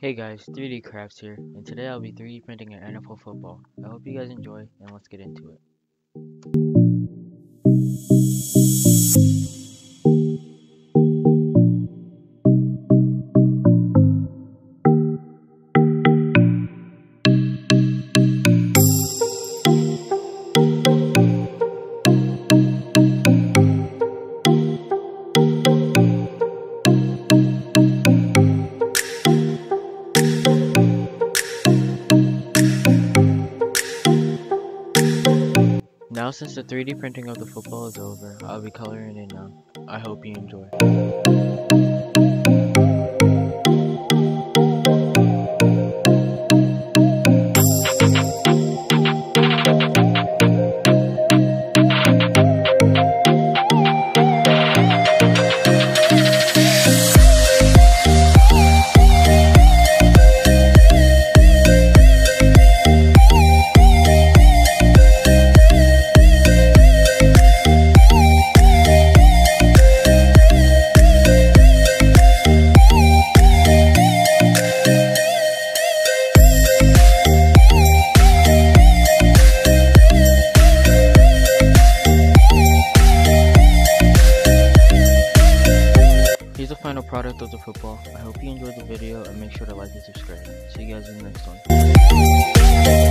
Hey guys, 3D Crafts here, and today I'll be 3D printing an NFL football. I hope you guys enjoy, and let's get into it. Now since the 3D printing of the football is over, I'll be coloring it now. I hope you enjoy. Here's the final product of the football. I hope you enjoyed the video and make sure to like and subscribe. See you guys in the next one.